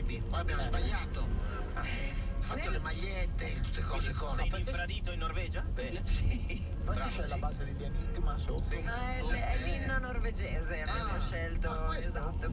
Caraibi. Poi abbiamo sbagliato. Fatto le magliette, tutte cose con. Sei l'infradito in Norvegia? Bene. Sì. Poi c'è la base degli Enigma sotto. È l'inno norvegese, abbiamo scelto, esatto.